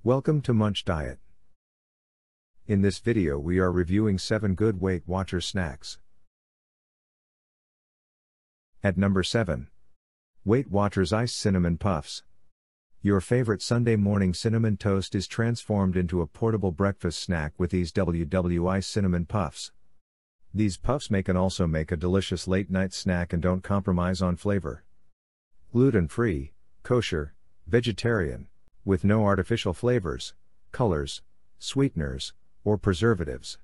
Welcome to Munch Diet. In this video we are reviewing 7 good Weight Watchers snacks. At number 7. Weight Watchers Iced Cinnamon Puffs. Your favorite Sunday morning cinnamon toast is transformed into a portable breakfast snack with these Iced Cinnamon Puffs. These puffs can also make a delicious late-night snack and don't compromise on flavor. Gluten-free, kosher, vegetarian, with no artificial flavors, colors, sweeteners, or preservatives.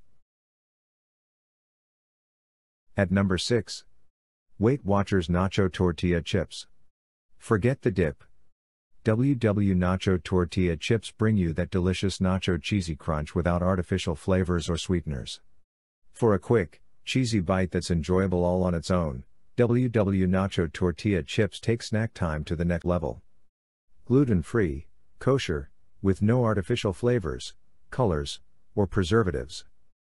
At number 6. Weight Watchers Nacho Tortilla Chips. Forget the dip. Nacho Tortilla Chips bring you that delicious nacho cheesy crunch without artificial flavors or sweeteners. For a quick, cheesy bite that's enjoyable all on its own, Nacho Tortilla Chips take snack time to the next level. Gluten-free, kosher, with no artificial flavors, colors, or preservatives.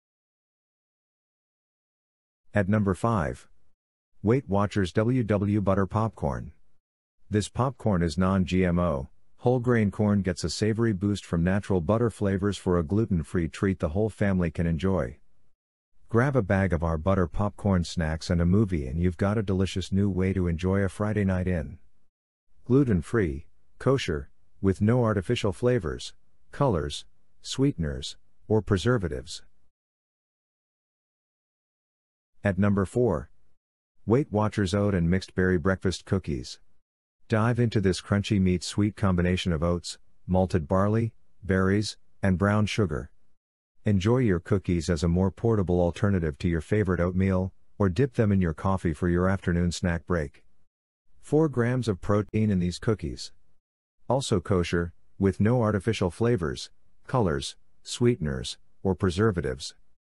At number 5. Weight Watchers Butter Popcorn. This popcorn is non-GMO, whole grain corn gets a savory boost from natural butter flavors for a gluten-free treat the whole family can enjoy. Grab a bag of our butter popcorn snacks and a movie and you've got a delicious new way to enjoy a Friday night in. Gluten-free, kosher, with no artificial flavors, colors, sweeteners, or preservatives. At number 4. Weight Watchers Oat and Mixed Berry Breakfast Cookies. Dive into this crunchy meat-sweet combination of oats, malted barley, berries, and brown sugar. Enjoy your cookies as a more portable alternative to your favorite oatmeal, or dip them in your coffee for your afternoon snack break. 4 grams of protein in these cookies. Also kosher, with no artificial flavors, colors, sweeteners, or preservatives.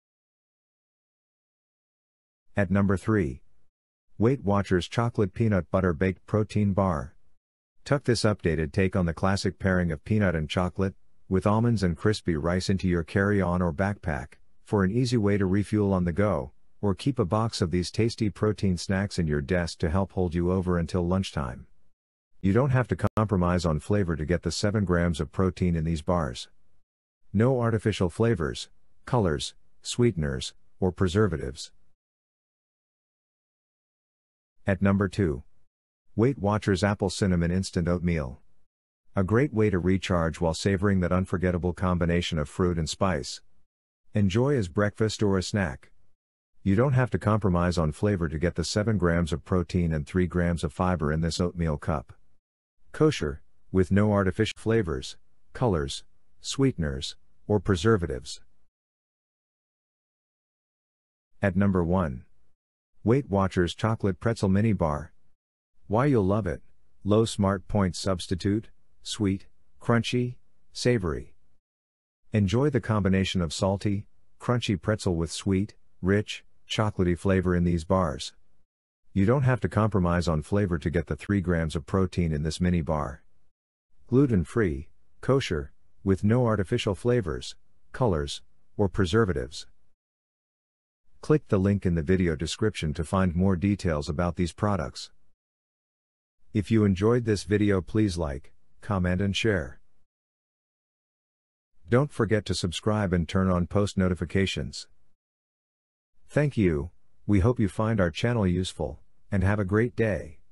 At number 3. Weight Watchers Chocolate Peanut Butter Baked Protein Bar. Tuck this updated take on the classic pairing of peanut and chocolate, with almonds and crispy rice into your carry-on or backpack, for an easy way to refuel on the go, or keep a box of these tasty protein snacks in your desk to help hold you over until lunchtime. You don't have to compromise on flavor to get the 7 grams of protein in these bars. No artificial flavors, colors, sweeteners, or preservatives. At number 2. Weight Watchers Apple Cinnamon Instant Oatmeal. A great way to recharge while savoring that unforgettable combination of fruit and spice. Enjoy as breakfast or a snack. You don't have to compromise on flavor to get the 7 grams of protein and 3 grams of fiber in this oatmeal cup. Kosher, with no artificial flavors, colors, sweeteners, or preservatives. At number 1. Weight Watchers Chocolate Pretzel Mini Bar. Why you'll love it: low smart point substitute, sweet, crunchy, savory. Enjoy the combination of salty, crunchy pretzel with sweet, rich, chocolatey flavor in these bars. You don't have to compromise on flavor to get the 3 grams of protein in this mini bar. Gluten-free, kosher, with no artificial flavors, colors, or preservatives. Click the link in the video description to find more details about these products. If you enjoyed this video, please like, comment and share. Don't forget to subscribe and turn on post notifications. Thank you. We hope you find our channel useful, and have a great day.